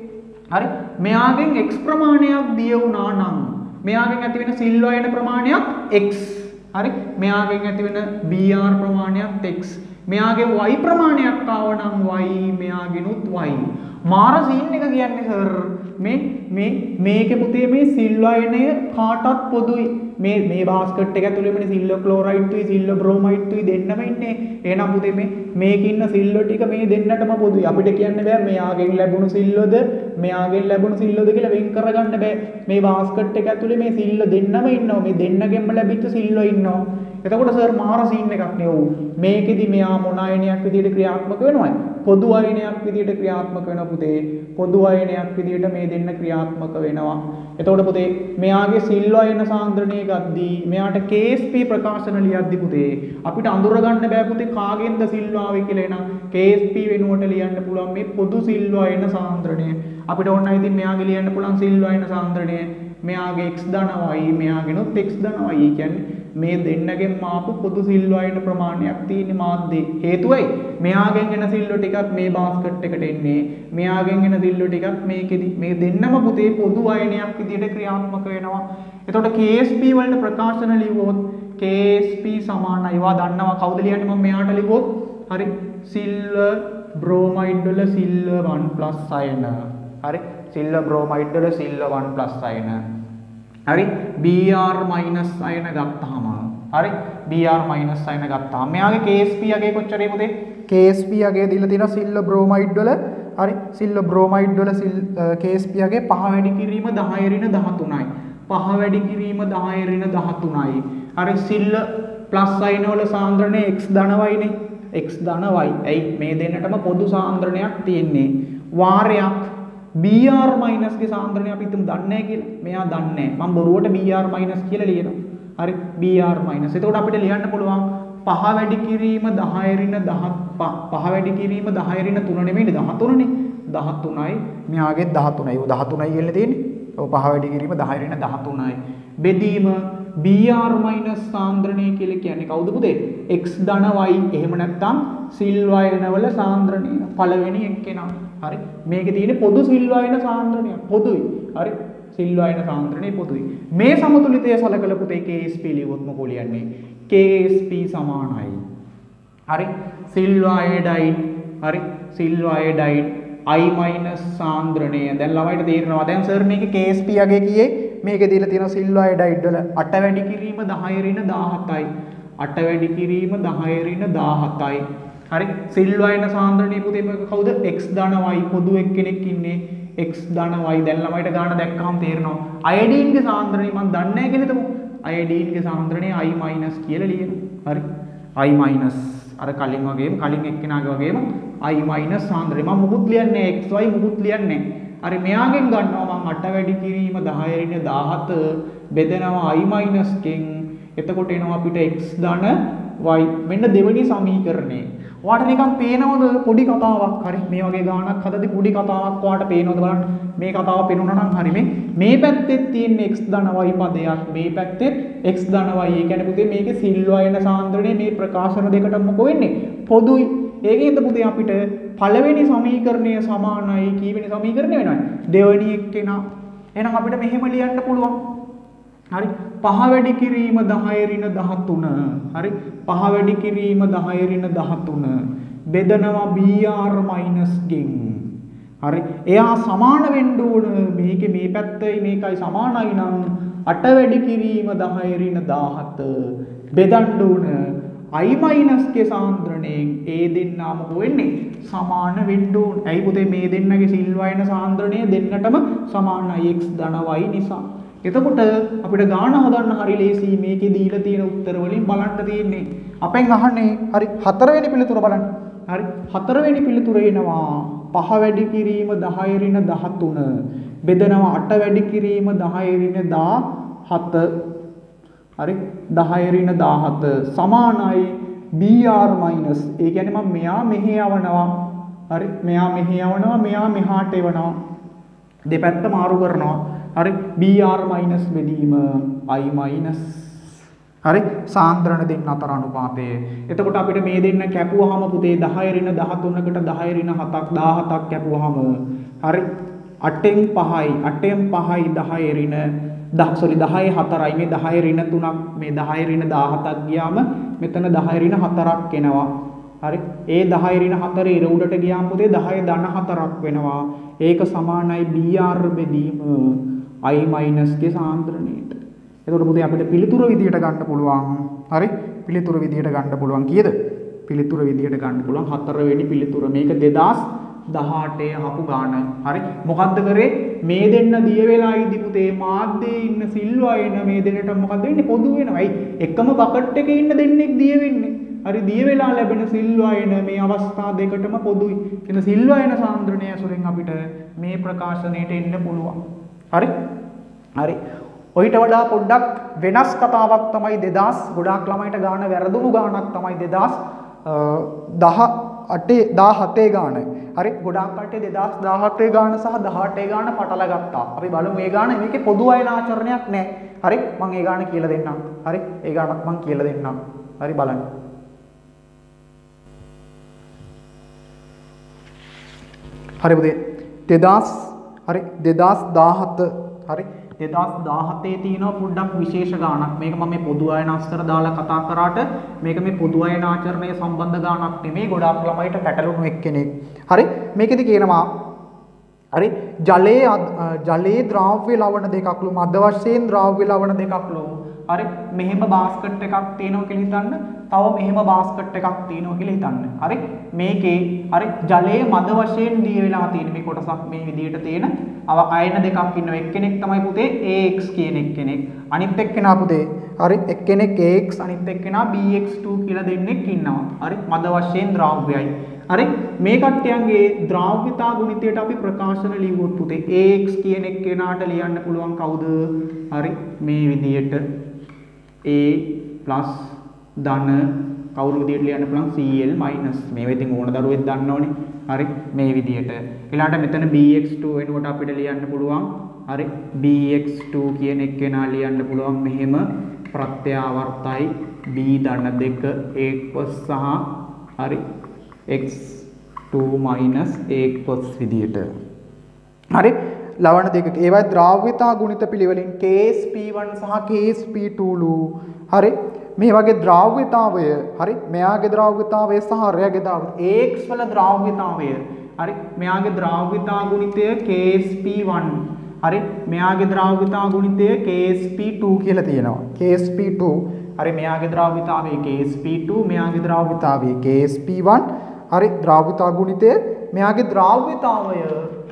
Speaker 1: හරි මෙයාගෙන් x ප්‍රමාණයක් දිය වුණා නම් මෙයාගෙන් ඇති වෙන සිල්වර් අයන ප්‍රමාණයක් x. හරි මෙයාගෙන් ඇති වෙන B R ප්‍රමාණයක් x. මෙයාගේ y ප්‍රමාණයක් ආව නම් y මෙයාගෙනුත් y. මාර සීන් එක කියන්නේ සර් මේ මේ මේකේ පුතේ මේ සිල්වර් අයනය කාටත් පොදුයි. මේ මේ බාස්කට් එක ඇතුලේ මේ සිල්වර් ක්ලෝරයිඩ් තුයි සිල්වර් බ්‍රෝමයිඩ් තුයි දෙන්නම ඉන්නේ. එහෙනම් පුතේ මේ මේකේ ඉන්න සිල්වර් ටික මේ දෙන්නටම පොදුයි. අපිට කියන්න බෑ මෙයාගෙන් ලැබුණු සිල්වර්ද මෙයාගෙන් ලැබුණු සිල්වර්ද කියලා වෙන් කරගන්න බෑ. මේ බාස්කට් එක ඇතුලේ මේ සිල්වර් දෙන්නම ඉන්නවා. මේ දෙන්නගෙන්ම ලැබිච්ච සිල්වර් ඉන්නවා. එතකොට සර් මාර සීන් එකක් නේ ඔව්. මේකෙදි මෙයා මොන අයනයක් විදියට ක්‍රියාත්මක වෙනවද? පොදු අයනයක් විදියට ක්‍රියාත්මක වෙන පුතේ. පොදු අයනයක් විදියට මේ දෙන්න ක්‍රියාත්මක වෙනවා. එතකොට පුතේ මෙයාගේ සිල්වර් අයන සාන්ද්‍රණය ගද්දී මෙයාට K S P ප්‍රකාශන ලියද්දි පුතේ අපිට අඳුර ගන්න බෑ පුතේ කාගෙන්ද සිල්වර් ආවේ කියලා. එන K S P වෙනුවට ලියන්න පුළුවන් මේ පොදු සිල්වර් අයන සාන්ද්‍රණය. අපිට ඕන නම් ඉතින් මෙයාගේ ලියන්න පුළුවන් සිල්වර් අයන සාන්ද්‍රණය මෙයාගේ x ධන y මෙයාගෙනුත් x ධන y කියන්නේ මේ දෙන්නගෙන් මාපු පොදු සිල්වර් අයන ප්‍රමාණයක් තියෙන මාධ්‍යයේ. හේතුවයි මෙයාගෙන් එන සිල්වර් ටිකක් මේ බාස්කට් එකට එන්නේ. මෙයාගෙන් එන සිල්වර් ටිකක් මේකෙදි මේ දෙන්නම පුතේ පොදු අයනයක් විදියට ක්‍රියාත්මක වෙනවා. එතකොට K S P වලට ප්‍රකාශන ලියුවොත් K S P සමානයි. ඒවා දන්නවා කවුද ලියන්නේ මම මෙයාට ලියුවොත් හරි සිල්වර් බ්‍රෝමයිඩ් වල සිල්වර් one plus අයන. හරි සිල්වර් බ්‍රෝමයිඩ් වල සිල්වර් one plus අයන. හරි B R minus අයන ගත්තාම හරි B R minus අයන ගත්තාම මෙයාගේ K S P අගේ කොච්චරද පුතේ? K S P අගේ දීලා තියෙනවා සිල්වර් බ්‍රෝමයිඩ් වල හරි සිල්වර් බ්‍රෝමයිඩ් වල K S P අගේ පහ වැඩි කිරීම දහය ඍණ දහතුනයි. පහ වැඩි කිරීම දහය ඍණ දහතුනයි. හරි සිල්වර් ප්ලස් අයන වල සාන්ද්‍රණය x ධන yනේ. x ධන y. ඇයි මේ දෙන්නටම පොදු සාන්ද්‍රණයක් තියෙන්නේ. වාරයක් B R minus ගේ සාන්ද්‍රණය අපි හිතමු දන්නේ නැහැ කියලා. මෙයා දන්නේ නැහැ. මම බොරුවට B R minus කියලා ලියනවා. හරි B R minus. එතකොට අපිට ලියන්න පුළුවන් පහ වැඩි කිරීම දහය ඍණ දහ පහ වැඩි කිරීම දහය ඍණ තුන නෙමෙයිනේ දහතුනනේ. දහතුනයි මෙයාගේ දහතුනයි. ඔය දහතුනයි කියලා තියෙන්නේ. ඔය පහ වැඩි කිරීම දහය ඍණ දහතුනයි. බෙදීම B R minus සාන්ද්‍රණය කියලා කියන්නේ කවුද පුතේ? x ධන y. එහෙම නැත්නම් සිල්වර් අයන වල සාන්ද්‍රණය. පළවෙනි එක්කෙනා. හරි මේකේ තියෙන පොදු සිල්වර් අයන සාන්ද්‍රණය පොදුයි. හරි සිල්වර් අයන සාන්ද්‍රණය පොදුයි. මේ සමතුලිතය සලකලා පුතේ K S P ලියුවොත් මොකෝ ලියන්නේ? K S P සමානයි. හරි සිල්වර් අයඩයිඩ් හරි සිල්වර් අයඩයිඩ් I minus සාන්ද්‍රණය. දැන් ළමයිට තේරෙනවා. දැන් සර් මේකේ K S P අගේ කීයේ? මේකේ දීලා තියෙනවා සිල්වර් අයඩයිඩ් වල අට වැඩි කිරීම දහය ඍණ දහහතයි. අට වැඩි කිරීම දහය ඍණ දහහතයි. හරි සිල්වර් අයන සාන්ද්‍රණය පුතේ කවුද? x ධන y පොදු එක්කෙනෙක් ඉන්නේ. x ධන y දැන් ළමයිට ගාන දැක්කම තේරෙනවා අයඩීන්ගේ සාන්ද්‍රණය මම දන්නේ නැහැ කියලා හිතමු අයඩීන්ගේ සාන්ද්‍රණය I මයිනස් කියලා ලියනවා හරි I මයිනස් අර කලින් වගේම කලින් එක්කෙනාගේ වගේම I මයිනස් සාන්ද්‍රණය මම මුකුත් ලියන්නේ නැහැ x y මුකුත් ලියන්නේ නැහැ හරි මෙයාගෙන් ගන්නවා මම අට වැඩි කිරීම දහය ඍණ දහහත බෙදෙනවා I මයිනස් කෙන් එතකොට එනවා අපිට x ධන y මෙන්න දෙවෙනි සමීකරණේ ඔයාලට නිකන් පේනවද පොඩි කතාවක් හරි මේ වගේ ගානක් හදද්දී පොඩි කතාවක් ඔයාලට පේනවද බලන්න මේ කතාව පේනුණා නම් හරි මේ මේ පැත්තේ තියෙන x ධන y පදයක් මේ පැත්තේ x ධන y ඒ කියන්නේ පුතේ මේකේ සිල්වයන සාන්ද්‍රණය මේ ප්‍රකාශන දෙකට මොකෝ වෙන්නේ පොදුයි ඒකෙන්ද පුතේ අපිට පළවෙනි සමීකරණය සමානයි කීවෙනි සමීකරණය වෙනවද දෙවෙනි එක්කෙනා එහෙනම් අපිට මෙහෙම ලියන්න පුළුවන් හරි පහ වැඩි කිරීම දහය ඍණ දහතුන හරි පහ වැඩි කිරීම දහය ඍණ දහතුන බෙදනවා br මයිනස් ගෙන් හරි එයා සමාන වෙන්න ඕන මේකේ මේ පැත්තයි මේකයි සමානයි නම් අට වැඩි කිරීම දහය ඍණ දහහත බෙදන්න ඕන I මයිනස් ගේ සාන්ද්‍රණයෙන් ඒ දෙන්නාම වෙන්නේ සමාන වෙන්න ඕන. ඇයි පුතේ මේ දෙන්නගේ සිල්වයන සාන්ද්‍රණය දෙන්නටම සමානයි x ධන y නිසා. එතකොට අපිට ගාන හදන්න හරි ලේසි මේකේ දීලා තියෙන උත්තර වලින් බලන්න තියෙන්නේ. අපෙන් අහන්නේ හරි හතරවෙනි පිළිතුර බලන්න. හරි හතරවෙනි පිළිතුර එනවා පහ වැඩි කිරීම දහය ඍණ දහතුන බෙදනවා අට වැඩි කිරීම දහය ඍණ දහහත හරි දහය ඍණ දහහත සමානයි br මයිනස් ඒ කියන්නේ මම මෙයා මෙහෙ යවනවා හරි මෙයා මෙහෙ යවනවා මෙයා මෙහාට එවනවා දෙපැත්ත මාරු කරනවා හරි br මයිනස් බෙදීම I මයිනස් හරි සාන්ද්‍රණ දෙන්න අතර අනුපාතය එතකොට අපිට මේ දෙන්න කැපුවාම පුතේ දහය ඍණ දහතුනකට දහය ඍණ හතක් දහහතක් කැපුවාම හරි අටෙන් පහයි අටෙන් පහයි දහය ඍණ දහ සෝරි දහය හතරයි මේ දහය ඍණ තුනක් මේ දහය ඍණ දහහතක් ගියාම මෙතන දහය ඍණ හතරක් එනවා හරි ඒ දහය ඍණ හතරේ ඉර උඩට ගියාම පුතේ දහය ධන හතරක් වෙනවා ඒක සමානයි br බෙදීම I මයිනස් ගේ සාන්ද්‍රණයට එතකොට පුතේ අපිට පිළිතුර විදියට ගන්න පුළුවන් හරි පිළිතුර විදියට ගන්න පුළුවන් කීයද පිළිතුර විදියට ගන්න පුළුවන් හතරවෙනි පිළිතුර මේක දෙදාස් දහඅටේ අහපු ගාන හරි මොකද්ද කරේ මේ දෙන්න දිය වෙලා ඉදි පුතේ මාධ්‍යයේ ඉන්න සිල්වයන මේ දෙන්නට මොකද්ද වෙන්නේ පොදු වෙනවයි එකම බකට් එකේ ඉන්න දෙන්නෙක් දිය වෙන්නේ හරි දිය වෙලා ලැබෙන සිල්වයන මේ අවස්ථා දෙකටම පොදුයි කියන සිල්වයන සාන්ද්‍රණය ඇසුරෙන් අපිට මේ ප්‍රකාශනයට එන්න පුළුවන් හරි හරි ඔයිට වඩා පොඩ්ඩක් වෙනස් කතාවක් තමයි දෙදාස් ගොඩාක් ළමයිට ගාන වැරදුණු ගානක් තමයි දෙදාස් දහඅටේ දහහතේ ගාන හරි ගොඩාක් කට්ටිය දෙදාස් දහහතේ ගාන සහ දහඅටේ ගාන පටල ගත්තා අපි බලමු මේ ගාන මේකේ පොදු අයන ආචරණයක් නැහැ හරි මම ඒ ගාන කියලා දෙන්නම් හරි ඒ ගානක් මම කියලා දෙන්නම් හරි බලන්න හරි පුතේ දෙදාස් හරි දෙදාස් දහහත හරි දෙදාස් දහහතේ තියෙනවා පොඩ්ඩක් විශේෂ ගානක් මේක මම මේ පොදු අයන අස්තර දාලා කතා කරාට මේක මේ පොදු අයන ආචරණය සම්බන්ධ ගානක් නෙමෙයි ගොඩාක් ළමයිට පැටලුණු එක්කෙනෙක් හරි මේකෙදි කියනවා හරි ජලයේ ජලයේ ද්‍රව්‍ය ලවණ දෙකක්ලු මද වශයෙන් ද්‍රව්‍ය ලවණ දෙකක්ලු හරි මෙහෙම බාස්කට් එකක් තියෙනවා කියලා හිතන්න තව මෙහෙම බාස්කට් එකක් තියෙනවා කියලා හිතන්න හරි මේකේ හරි ජලයේ මද වශයෙන් දී වෙලා තියෙන මේ කොටසක් මේ විදිහට තියෙන අයන දෙකක් ඉන්නවා එක්කෙනෙක් තමයි පුතේ ax කියන එක්කෙනෙක් අනිත් එක්කෙනා පුතේ හරි එක්කෙනෙක් ax අනිත් එක්කෙනා b x two කියලා දෙන්නෙක් ඉන්නවා හරි මද වශයෙන් ද්‍රව්‍යයි හරි මේ කට්ටියන්ගේ ද්‍රව්‍යතා ගුණිතයට අපි ප්‍රකාශන ලියුවොත් පුතේ ax කියන එක්කෙනාට ලියන්න පුළුවන් කවුද හරි මේ විදිහට a plus ධන කවුරු විදිහට ලියන්න පුළුවන් cl minus මේවා ඉතින් ඕන දරුවෙක් දන්නවනේ හරි මේ විදිහට ඊළඟට මෙතන b x two වෙනකොට අපිට ලියන්න පුළුවන් හරි b x two කියන එක්කෙනා ලියන්න පුළුවන් මෙහෙම ප්‍රත්‍යාවර්තයි b ධන දෙක a plus සහ හරි x two minus a plus විදිහට හරි ලවණ දෙකක ඒවා ද්‍රව්‍යතා ගුණිත පිළිවෙලින් K S P one සහ K S P two ලු හරි මේ වගේ ද්‍රව්‍යතාවය හරි මෙයාගේ ද්‍රව්‍යතාවය සහ අරයාගේ ද්‍රව්‍යතාවය Ax වල ද්‍රව්‍යතාවය හරි මෙයාගේ ද්‍රව්‍යතා ගුණිතය K S P one හරි මෙයාගේ ද්‍රව්‍යතා ගුණිතය K S P two කියලා තියෙනවා K S P two හරි මෙයාගේ ද්‍රව්‍යතාවය K S P two මෙයාගේ ද්‍රව්‍යතාවය K S P one හරි ද්‍රව්‍යතා ගුණිතය මෙයාගේ ද්‍රව්‍යතාවය හරි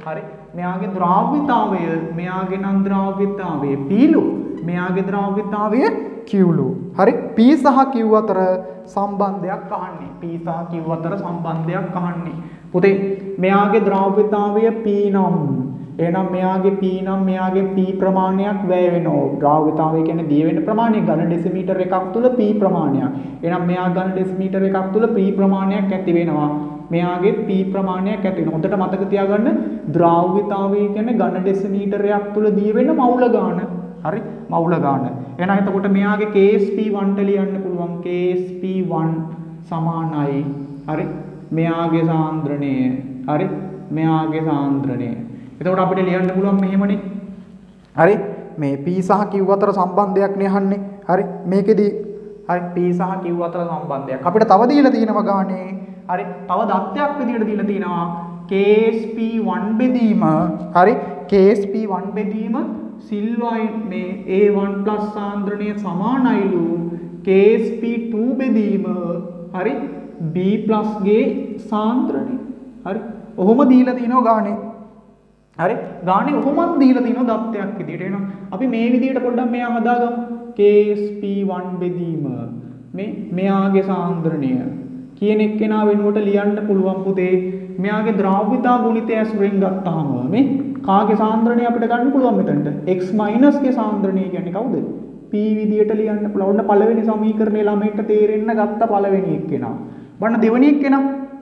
Speaker 1: මෙයාගේ ද්‍රාව්‍යතාවය මෙයාගේ නම් ද්‍රාව්‍යතාවය Pලු මෙයාගේ ද්‍රාව්‍යතාවය Qලු. හරි P සහ Q අතර සම්බන්ධයක් අහන්නේ. P සහ Q අතර සම්බන්ධයක් අහන්නේ. පුතේ මෙයාගේ ද්‍රාව්‍යතාවය P නම් එහෙනම් මෙයාගේ P නම් මෙයාගේ P ප්‍රමාණයක් වැය වෙනවා. ද්‍රාව්‍යතාවය කියන්නේ දිය වෙන ප්‍රමාණය ඝන ඩෙසිමීටර එකක් තුල P ප්‍රමාණයක්. එහෙනම් මෙයා ඝන ඩෙසිමීටර එකක් තුල P ප්‍රමාණයක් ඇති වෙනවා. මෙයාගේ P ප්‍රමාණයක් ඇති වෙනවා. හොඳට මතක තියාගන්න ද්‍රාව්‍යතාවය කියන්නේ ඝන ඩෙසිමීටරයක් තුල දිය වෙන මවුල ගාන. හරි මවුල ගාන. එහෙනම් එතකොට මෙයාගේ K S P one ට ලියන්න පුළුවන් K S P one සමානයි. හරි මෙයාගේ සාන්ද්‍රණය. හරි මෙයාගේ සාන්ද්‍රණය. එතකොට අපිට ලියන්න පුළුවන් මෙහෙමනේ. හරි මේ P සහ Q අතර සම්බන්ධයක් නේ අහන්නේ. හරි මේකෙදි හරි P සහ Q අතර සම්බන්ධයක්. අපිට තව දීලා තියෙනවා ගානේ. හරි තව දත්තයක් විදියට දීලා තියෙනවා K S P one බෙදීම. හරි K S P one බෙදීම සිල්වයි මේ A one plus සාන්ද්‍රණය සමානයිලු K S P two බෙදීම හරි B plus ගේ සාන්ද්‍රණය. හරි ඔහොම දීලා තිනවා ගානේ. හරි ගානේ ඔහොමත් දීලා තිනවා දත්තයක් විදියට. එහෙනම් අපි මේ විදියට පොඩ්ඩක් මෙයා හදාගමු. K S P one බෙදීම මේ මෙයාගේ සාන්ද්‍රණය කියන එක්කෙනා වෙනුවට ලියන්න පුළුවන් පුතේ මෙයාගේ ද්‍රාව්‍යතා ගුණිතය ඇසුරෙන් ගත්තාම මේ කාගේ සාන්ද්‍රණය අපිට ගන්න පුළුවන් මෙතනට x minus ගේ සාන්ද්‍රණය කියන්නේ කවුද? P විදියට ලියන්න පුළුවන්. ඔන්න පළවෙනි සමීකරණේ ළමයින්ට තේරෙන්න ගත්ත පළවෙනි එක්කෙනා. බලන්න දෙවෙනි එක්කෙනා.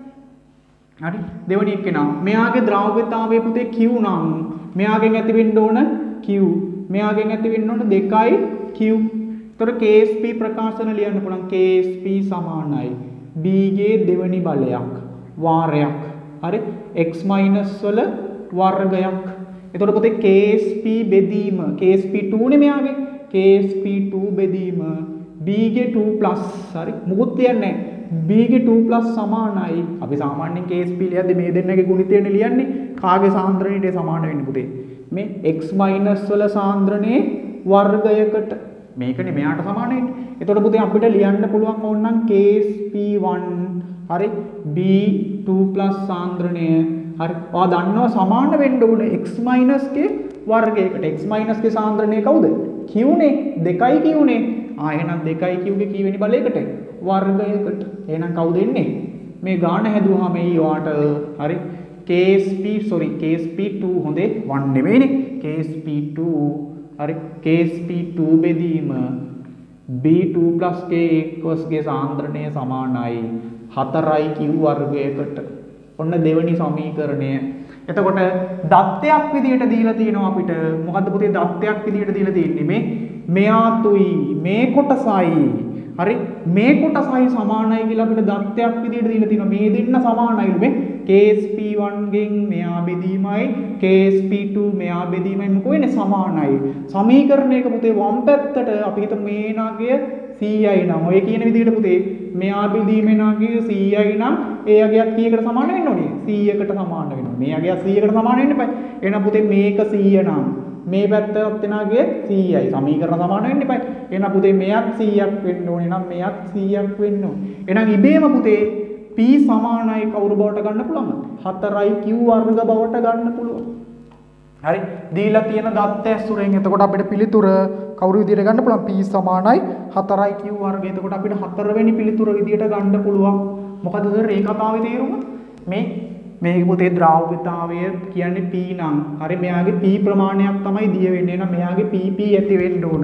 Speaker 1: හරි දෙවෙනි එක්කෙනා. මෙයාගේ ද්‍රාව්‍යතාවයේ පුතේ Q නම් මෙයාගෙන් ඇති වෙන්න ඕන Q. මෙයාගෙන් ඇති වෙන්න ඕන දෙකයි Q. ඒතර K S P ප්‍රකාශන ලියන්න පුළුවන් K S P සමානයි B ගේ දෙවෙනි බලයක් වාරයක්. හරි x minus වල වර්ගයක්. එතකොට පුතේ K S P බෙදීම K S P two නේ මෙයාගේ K S P two බෙදීම B ගේ two plus හරි මොකුත් තියන්නේ නැහැ B ගේ two plus සමානයි. අපි සාමාන්‍යයෙන් K S P ලියද්දි මේ දෙන්නගේ ගුණිතයනේ ලියන්නේ. කාගේ සාන්ද්‍රණයට සමාන වෙන්නේ පුතේ? මේ x minus වල සාන්ද්‍රණයේ වර්ගයකට මේකනේ මෙයාට සමාන වෙන්නේ. එතකොට පුතේ අපිට ලියන්න පුළුවන් ඕනනම් K S P one හරි B two plus සාන්ද්‍රණය හරි ඔයා දන්නවා සමාන වෙන්න ඕනේ x minus ගේ වර්ගයකට. x minus ගේ සාන්ද්‍රණය කවුද? Q නේ දෙකයි Q නේ. ආ එහෙනම් දෙකයි Q ගේ කීවෙනි බලයකට? වර්ගයකට. එහෙනම් කවුද එන්නේ? මේ ගාන හැදුවාම එයි ඔයාට හරි K S P sorry K S P two හොඳේ one නෙමෙයිනේ K S P two හරි K S P two බෙදීම B two plus K equals ගේ සාන්ද්‍රණය සමානයි හතරයි Q වර්ගයකට. ඔන්න දෙවෙනි සමීකරණය. එතකොට දත්තයක් විදියට දීලා තියෙනවා අපිට. මොකද්ද පුතේ දත්තයක් විදියට දීලා තියෙන්නේ? මේ මෙයාතුයි මේ කොටසයි හරි මේ කොටසයි සමානයි කියලා අපිට දත්තයක් විදියට දීලා තියෙනවා. මේ දෙන්න සමානයි. මේ K S P one ගෙන් මෙයා බෙදීමයි K S P two මෙයා බෙදීමයි මොකෝ වෙන්නේ සමානයි. සමීකරණයක පුතේ වම් පැත්තට අපි හිතමු මේ නාගය C I නම් ඔය කියන විදිහට පුතේ මෙයා බෙදීමේ නාගය C I නම් ඒ යගයත් කීයකට සමාන වෙන්න ඕනේ? C කට සමාන වෙනවා. මේ යගයත් C කට සමාන වෙන්න එපා. එහෙනම් පුතේ මේක C නම් මේ පැත්තත් එනාගේ C I සමීකරණ සමාන වෙන්න එපා. එහෙනම් පුතේ මෙයත් C ක් වෙන්න ඕනේ නම් මෙයත් C ක් වෙන්න ඕනේ. එහෙනම් ඉබේම පුතේ P සමානයි කවුරු බවට ගන්න පුළුවන්ද? හතරයි Q වර්ග බවට ගන්න පුළුවන්. හරි දීලා තියෙන දත්ත ඇසුරෙන් එතකොට අපිට පිළිතුර කවුරු විදියට ගන්න පුළුවන්? P සමානයි හතරයි Q වර්ග. එතකොට අපිට හතරවෙනි පිළිතුර විදියට ගන්න පුළුවන්. මොකද සර් මේ කතාවේ තේරුම? මේ මේක පුතේ ද්‍රාව්‍යතාවය කියන්නේ P නම් හරි මෙයාගේ P ප්‍රමාණයක් තමයි දිය වෙන්නේ. එහෙනම් මෙයාගේ P P ඇති වෙන්න ඕන.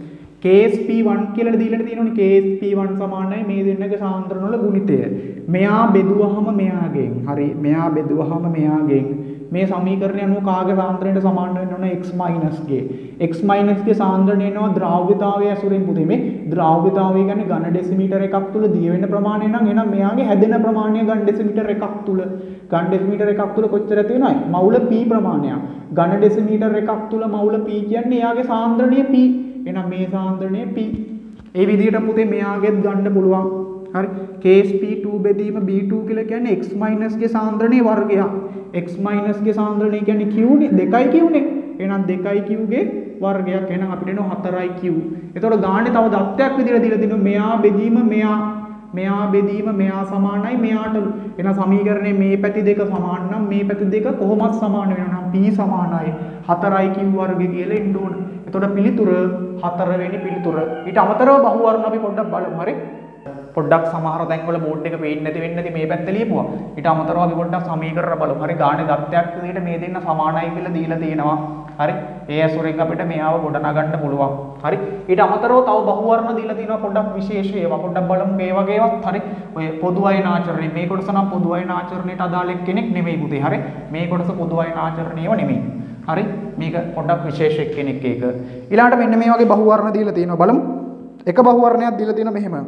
Speaker 1: K S P one කියලා දීලා තියෙනවනේ K S P one සමානයි මේ දෙන්නගේ සාන්ද්‍රණ වල ගුණිතය. මෙයා බෙදුවහම මෙයාගෙන් හරි මෙයා බෙදුවහම මෙයාගෙන් මේ සමීකරණය අනුව කාගේ සාන්ද්‍රණයට සමාන වෙන්න ඕන x minus ගේ. x minus ගේ සාන්ද්‍රණය එනවා ද්‍රාව්‍යතාවය ඇසුරෙන් පුතේ මේ ද්‍රාව්‍යතාවය කියන්නේ ඝන ඩෙසිමීටර එකක් තුල දිය වෙන ප්‍රමාණය නම් එහෙනම් මෙයාගේ හැදෙන ප්‍රමාණය ඝන ඩෙසිමීටර එකක් තුල ඝන ඩෙසිමීටර එකක් තුල කොච්චර තියෙනවද? මවුල P ප්‍රමාණයක්. ඝන ඩෙසිමීටර එකක් තුල මවුල P කියන්නේ එයාගේ සාන්ද්‍රණය P. එහෙනම් මේ සාන්ද්‍රණය P. ඒ විදිහට පුතේ මෙයාගෙත් ගන්න පුළුවන්. හරි K S P two බෙදීම B two කියලා කියන්නේ x minus ගේ සාන්ද්‍රණයේ වර්ගයක්. x minus ගේ සාන්ද්‍රණය කියන්නේ Q නේ දෙකයි Q නේ. එහෙනම් දෙකයි Q ගේ වර්ගයක්. එහෙනම් අපිට එනවා හතරයි Q. එතකොට ගානේ තව දත්තයක් විදිහට දීලා තිනවා මෙයා බෙදීම මෙයා මෙයා බෙදීම මෙයා සමානයි මෙයාට. එහෙනම් සමීකරණයේ මේ පැති දෙක සමාන නම් මේ පැති දෙක කොහොමද සමාන වෙනවා නම් P p සමානයි හතරයි q වර්ගය කියලා එන්න ඕන. එතකොට පිළිතුර හතර වෙනි පිළිතුර. ඊට අමතරව බහුවර්ණ අපි පොඩ්ඩක් බලමු. හරි. පොඩ්ඩක් සමහර තැන්වල බෝඩ් එක පේන්නේ නැති වෙන්නේ නැති මේ පැත්ත ලියපුවා. ඊට අමතරව අපි පොඩ්ඩක් සමීකරණ බලමු. හරි ගානේ දත්තයක් විදිහට මේ දෙන්න සමානයි කියලා දීලා තියෙනවා. හරි. ඒ ඇසුරෙන් අපිට මේව ගොඩනගන්න පුළුවන්. හරි. ඊට අමතරව තව බහුවර්ණ දීලා තියෙනවා පොඩ්ඩක් විශේෂ ඒවා. පොඩ්ඩක් බලමු මේ වගේ ඒවාත්. හරි. ඔය පොදු අයන ආචරණය මේ කොටස නම් පොදු අයන ආචරණයට අදාළ කෙනෙක් නෙමෙයි පුතේ. හරි. මේ කොටස පොදු අයන ආචරණේව නෙමෙයි. හරි. මේක පොඩ්ඩක් විශේෂ කෙනෙක් ඒක. ඊළඟට මෙන්න මේ වගේ බහුවර්ණ දීලා තියෙනවා. බලමු. එක බහුවර්ණයක් දීලා තියෙනවා මෙහෙම.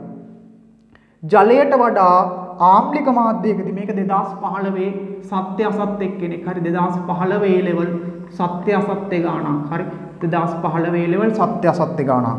Speaker 1: ජලයට වඩා ආම්ලික මාධ්‍යයකදී මේක දෙදාස් පහළොව සත්‍ය අසත්‍ය එක්කෙනෙක්. හරි. දෙදාස් පහළොව ඒ ලෙවල් සත්‍ය අසත්‍ය ගානක්. හරි. දෙදාස් පහළොව ඒ ලෙවල් සත්‍ය අසත්‍ය ගානක්.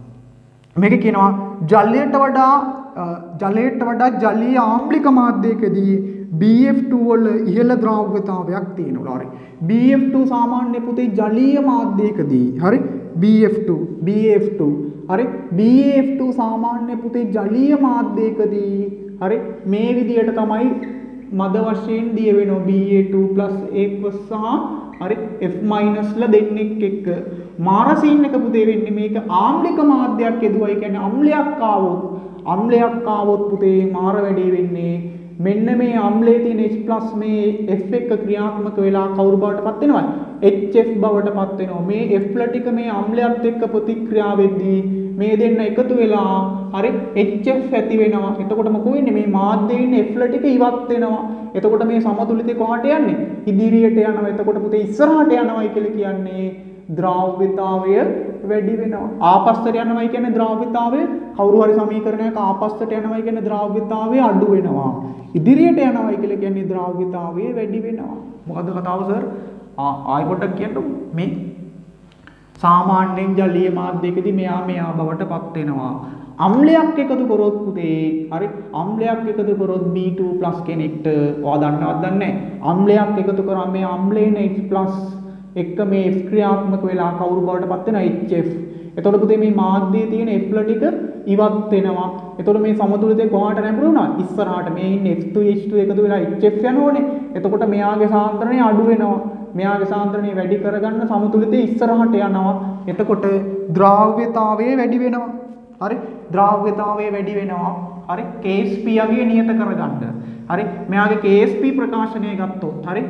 Speaker 1: මේක කියනවා ජලයට වඩා ජලයට වඩා ජලීය ආම්ලික මාධ්‍යයකදී B F two වල ඉහළ ද්‍රව්‍යතාවයක් තියෙනවා. හරි. B F two සාමාන්‍ය පුතේ ජලීය මාධ්‍යයකදී. හරි. B F two B F two හරි. B F two සාමාන්‍ය පුතේ ජලීය මාධ්‍යයකදී හරි මේ විදියට තමයි මද වශයෙන් දිය වෙනවා B A two plus aqueous සහ හරි F minus ලා දෙන්නෙක් එක්ක මාරසීන් එක පුතේ වෙන්නේ මේක ආම්ලික මාධ්‍යයක් යදුවයි කියන්නේ අම්ලයක් ආවොත් අම්ලයක් ආවොත් පුතේ මාර වැඩේ වෙන්නේ මෙන්න මේ අම්ලයේ තියෙන H plus මේ F එක ක්‍රියාත්මක වෙලා කවුරු බවට පත් වෙනවද H F බවට පත් වෙනවා මේ F ටික මේ අම්ලයත් එක්ක ප්‍රතික්‍රියා වෙද්දී මේ දෙන්න එකතු වෙලා හරි H F ඇති වෙනවා එතකොට මොකෝ වෙන්නේ මේ මාධ්‍යයේ ඉන්න F ටික ඉවත් වෙනවා එතකොට මේ සමතුලිතය කොහාට යන්නේ ඉදිරියට යනවා එතකොට පුතේ ඉස්සරහට යනවායි කියලා කියන්නේ ද්‍රව්‍යතාවය වැඩි වෙනවා ආපස්සට යනවායි කියන්නේ ද්‍රව්‍යතාවය කවුරු හරි සමීකරණයක ආපස්සට යනවායි කියන්නේ ද්‍රව්‍යතාවය අඩු වෙනවා ඉදිරියට යනවායි කියලා කියන්නේ ද්‍රව්‍යතාවය වැඩි වෙනවා මොකද්ද කතාව සර් ආ ආයි පොඩ්ඩක් කියන්න මේ සාමාන්‍යයෙන් ජලීය මාධ්‍යයකදී මෙයා මෙයා බවට පත් වෙනවා අම්ලයක් එකතු කරොත් පුතේ හරි අම්ලයක් එකතු කරොත් B two plus කෙනෙක්ට ඔයා දන්නවද දන්නේ අම්ලයක් එකතු කරාම මේ අම්ලේන H plus එක්ක මේ F ක්‍රියාත්මක වෙලා කවුරු බවට පත් වෙනවා H F එතකොට පුතේ මේ මාධ්‍යයේ තියෙන F ටික ඉවත් වෙනවා එතකොට මේ සමතුලිතය කොහාට නැඹුරු වුණා ඉස්සරහට මේ ඉන්නේ F two H two එකතු වෙලා H F යනෝනේ එතකොට මෙයාගේ සාන්ද්‍රණය අඩු වෙනවා මෙයාගේ සාන්ද්‍රණය වැඩි කරගන්න සමතුලිතය ඉස්සරහට යනවා එතකොට ද්‍රව්‍යතාවය වැඩි වෙනවා හරි ද්‍රව්‍යතාවය වැඩි වෙනවා හරි K S P යගේ නියත කරගන්න හරි මෙයාගේ K S P ප්‍රකාශනය ගත්තොත් හරි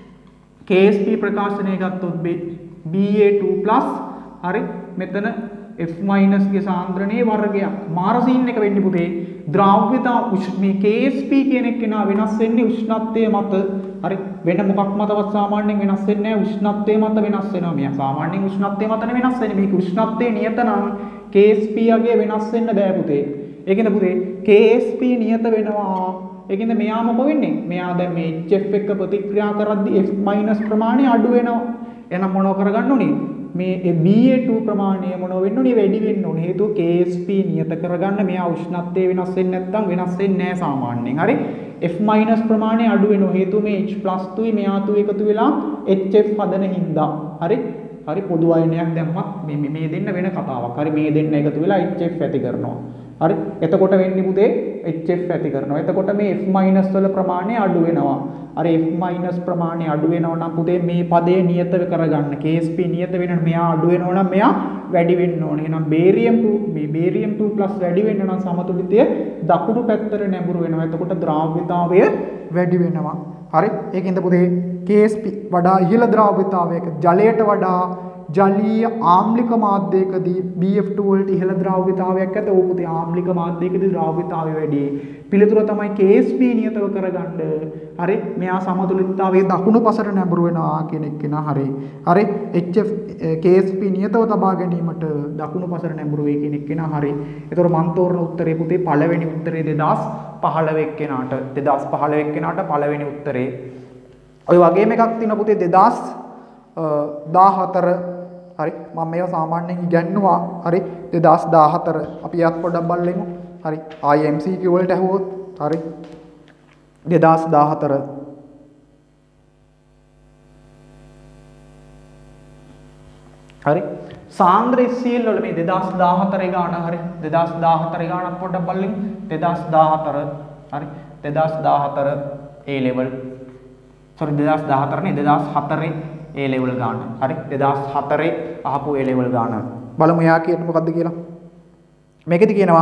Speaker 1: K S P ප්‍රකාශනය ගත්තොත් B A two plus හරි මෙතන F minus ගේ සාන්ද්‍රණයේ වර්ගයක් මාරසීන් එක වෙන්නේ පුතේ ද්‍රව්‍යතාව මේ K S P කියන එක නා වෙනස් වෙන්නේ උෂ්ණත්වය මත හරි වෙන මොකක් මතවත් සාමාන්‍යයෙන් වෙනස් වෙන්නේ නැහැ උෂ්ණත්වය මත වෙනස් වෙනවා මෙයා සාමාන්‍යයෙන් උෂ්ණත්වය මත නෙවෙයි වෙනස් වෙන්නේ මේක උෂ්ණත්වයේ නියත නම් K S P යගේ වෙනස් වෙන්න බෑ පුතේ ඒකින්ද පුතේ K S P නියත වෙනවා ඒකින්ද මෙයා මොකෝ වෙන්නේ මෙයා දැන් මේ H F එක ප්‍රතික්‍රියා කරද්දී F minus ප්‍රමාණය අඩු වෙනවා එහෙනම් මොනව කරගන්න ඕනේ මේ B A two ප්‍රමාණය මොනව වෙන්න ඕනේ වැඩි වෙන්න ඕනේ හේතුව K S P නියත කරගන්න මෙයා උෂ්ණත්වය වෙනස් වෙන්නේ නැත්නම් වෙනස් වෙන්නේ නැහැ සාමාන්‍යයෙන් හරි F minus ප්‍රමාණය අඩු වෙනවා හේතුව මේ H plus තුයි මෙයා තුයි එකතු වෙලා H F හදන හින්දා හරි හරි පොදු අයනයක් දැම්මත් මේ මේ දෙන්න වෙන කතාවක් හරි මේ දෙන්න එකතු වෙලා H F ඇති කරනවා හරි එතකොට වෙන්නේ පුතේ H F ඇති කරනවා එතකොට මේ F minus වල ප්‍රමාණය අඩු වෙනවා හරි F minus ප්‍රමාණය අඩු වෙනවා නම් පුතේ මේ පදේ නියත කරගන්න K S P නියත වෙන මෙයා අඩු වෙනවා නම් මෙයා වැඩි වෙන්න ඕනේ එහෙනම් බේරියම් two මේ බේරියම් two plus වැඩි වෙන්න නම් සමතුලිතය දකුණු පැත්තට නැඹුරු වෙනවා එතකොට ද්‍රව්‍යතාවය වැඩි වෙනවා හරි ඒකින්ද පුතේ K S P වඩා ඉහළ ද්‍රව්‍යතාවයක ජලයට වඩා ජලීය ආම්ලික මාධ්‍යයකදී B F two වලට ඉහළ ද්‍රව්‍යතාවයක් ඇත ඕක පුතේ ආම්ලික මාධ්‍යයකදී ද්‍රව්‍යතාවය වැඩි පිළිතුර තමයි K S P නියතව කරගන්න හරි මෙයා සමතුලිතතාවයේ දකුණු පසට නැඹුරු වෙනවා කියන එක නා හරි හරි H F K S P නියතව තබා ගැනීමට දකුණු පසට නැඹුරු වේ කියන එක නා හරි ඒතකොට මන් තෝරන උත්තරේ පුතේ පළවෙනි උත්තරේ දෙදාස් පහළොව එක්කෙනාට දෙදාස් පහළොව එක්කෙනාට පළවෙනි උත්තරේ ඔය වගේම එකක් තියෙනවා පුතේ දෙදාස් දාහතර හරි මම මේවා සාමාන්‍යයෙන් ඉගෙනුවා හරි දෙදාස් දාහතර අපි යාත් පොඩ්ඩක් බලමු හරි I M C Q වලට ඇහුවොත් හරි දෙදාස් දාහතර හරි සාන්ද්‍ර S C L වල මේ දෙදාස් දාහතර ගාන හරි දෙදාස් දාහතර ගානක් පොඩ්ඩක් බලමු දෙදාස් දාහතර හරි දෙදාස් දාහතර A level sorry දෙදාස් දාහතර නේ දෙදාස් හතර A level ගාන. හරි දෙදාස් හතරේ අහපු A level ගාන. බලමු එයා කියන්නේ මොකද්ද කියලා. මේකෙදි කියනවා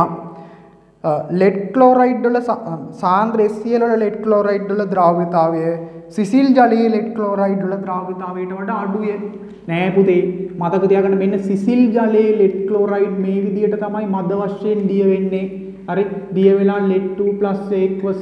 Speaker 1: lead chloride වල සාන්ද්‍ර HCl වල lead chloride වල ද්‍රාව්‍යතාවය සිසිල් ජලයේ lead chloride වල ද්‍රාව්‍යතාවයට වඩා අඩුයි. නෑ පුතේ මතක තියාගන්න මෙන්න සිසිල් ජලයේ lead chloride මේ විදිහට තමයි මද වශයෙන් දිය වෙන්නේ. හරි දිය වෙලා lead two plus aqueous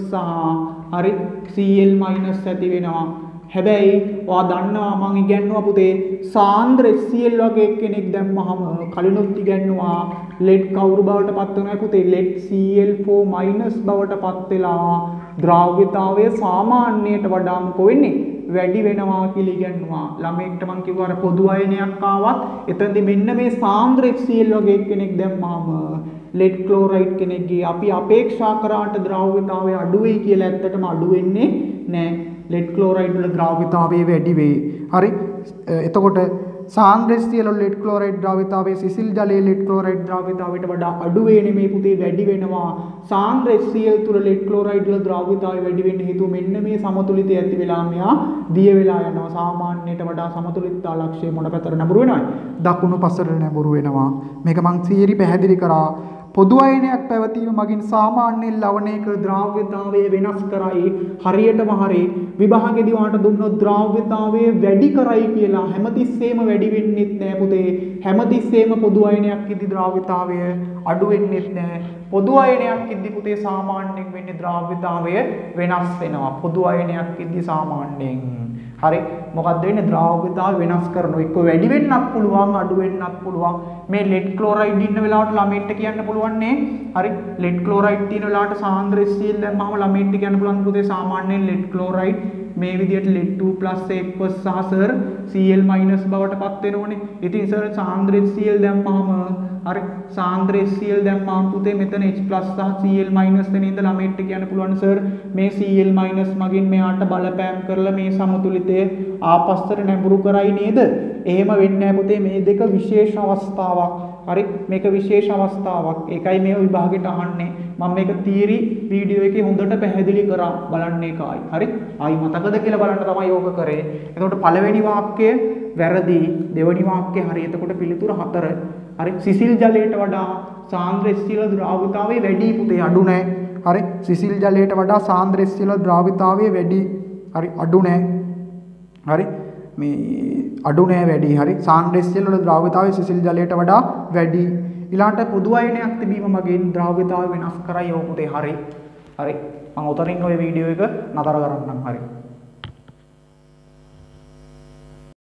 Speaker 1: සහ හරි Cl minus ඇති වෙනවා. හැබැයි ඔයා දන්නවා මම ඉගෙනුවා පුතේ සාන්ද්‍ර HCl වගේ කෙනෙක් දැම්මහම කලිනුත් ඉගෙනුවා lead කවුරු බවට පත් වෙනවා පුතේ lead C L four minus බවට පත් වෙලා ද්‍රාව්‍යතාවය සාමාන්‍යයට වඩා මොකෝ වෙන්නේ වැඩි වෙනවා කියලා ඉගෙනුවා. ළමයින්ට මම කිව්වා අර පොදු අයනයක් ආවත් එතනදි මෙන්න මේ සාන්ද්‍ර HCl වගේ කෙනෙක් දැම්මහම lead chloride කෙනෙක්ගේ අපි අපේක්ෂා කරාට ද්‍රාව්‍යතාවය අඩු වෙයි කියලා ඇත්තටම අඩු වෙන්නේ නැහැ. lead chloride වල ද්‍රාව්‍යතාවය වැඩි වෙයි. හරි එතකොට සාන්ද්‍ර HCl වල lead chloride ද්‍රාව්‍යතාවය සිසිල් ජලයේ lead chloride ද්‍රාව්‍යතාවයට වඩා අඩු වෙන්නේ මේ පුතේ වැඩි වෙනවා. සාන්ද්‍ර HCl තුල lead chloride වල ද්‍රාව්‍යතාවය වැඩි වෙන්න හේතුව මෙන්න මේ සමතුලිතය ඇති වෙලා මෙයා දිය වෙලා යනවා. සාමාන්‍යයට වඩා සමතුලිතතා ලක්ෂ්‍ය මොන පැත්තට නැඹුරු වෙනවද? දකුණු පසට නැඹුරු වෙනවා. මේක මං තියරි පැහැදිලි කරා. පොදු අයනයක් පැවතීම මගින් සාමාන්‍යයෙන් ලවණයක ද්‍රාව්‍යතාවය වෙනස් කරයි. හරියටම හරි විභාගෙදී වාට දුන්නොත් ද්‍රාව්‍යතාවය වැඩි කරයි කියලා හැමතිස්සෙම වැඩි වෙන්නෙත් නෑ පුතේ. හැමතිස්සෙම පොදු අයනයක් ඉදි ද්‍රාව්‍යතාවය අඩු වෙන්නෙත් නෑ. පොදු අයනයක් ඉදි පුතේ සාමාන්‍යයෙන් වෙන්නේ ද්‍රාව්‍යතාවය වෙනස් වෙනවා. පොදු අයනයක් ඉදි සාමාන්‍යයෙන් හරි මොකක්ද වෙන්නේ ද්‍රාව්‍යතාවය වෙනස් කරනවා. එක්ක වැඩි වෙන්නත් පුළුවන් අඩු වෙන්නත් පුළුවන්. මේ lead chloride ඉන්න වෙලාවට ළමයින්ට කියන්න පුළුවන් නේ. හරි lead chloride තියෙන වෙලාවට සාන්ද්‍ර HCl දැම්මම ළමයින්ට කියන්න පුළුවන් පුතේ සාමාන්‍යයෙන් lead chloride මේ විදිහට lead two plus aqueous සහ සර් Cl minus බවට පත් වෙනෝනේ. ඉතින් සර් සාන්ද්‍ර HCl දැම්මම හරි සාන්ද්‍ර HCl දැම්මම පුතේ මෙතන H plus සහ Cl minus දෙන ඉඳලා ළමයින්ට කියන්න පුළුවන් සර් මේ Cl minus මගින් මෙයාට බලපෑම් කරලා මේ සමතුලිතය ආපස්සට නැඹුරු කරයි නේද? එහෙම වෙන්නේ නැහැ පුතේ මේ දෙක විශේෂ අවස්ථාවක්. හරි මේක විශේෂ අවස්ථාවක්. ඒකයි මේ විභාගෙට අහන්නේ. මම මේක තියරි වීඩියෝ එකේ හොඳට පැහැදිලි කරා බලන්න ඒකයි. හරි ආයි මතකද කියලා බලන්න තමයි ඕක කරේ. එතකොට පළවෙනි වාක්‍යය වැරදි, දෙවෙනි වාක්‍යය හරි. එතකොට පිළිතුර හතර. හරි සිසිල් ජලයට වඩා සාන්ද්‍ර HCl ද්‍රාව්‍යතාවය වැඩි පුතේ අඩු නැහැ. හරි සිසිල් ජලයට වඩා සාන්ද්‍ර HCl ද්‍රාව්‍යතාවය වැඩි. හරි අඩු නැහැ. හරි මේ අඩු නෑ වැඩි. හරි සාන්ද්‍ර HCl වල ද්‍රාව්‍යතාවය සිසිල් ජලයට වඩා වැඩි. ඊළාට පොදු අයනයක් තිබීම මගින් ද්‍රාව්‍යතාවය වෙනස් කරයි ඕක පුතේ. හරි හරි මම උතරින් ඔය වීඩියෝ එක නතර කරන්නම්. හරි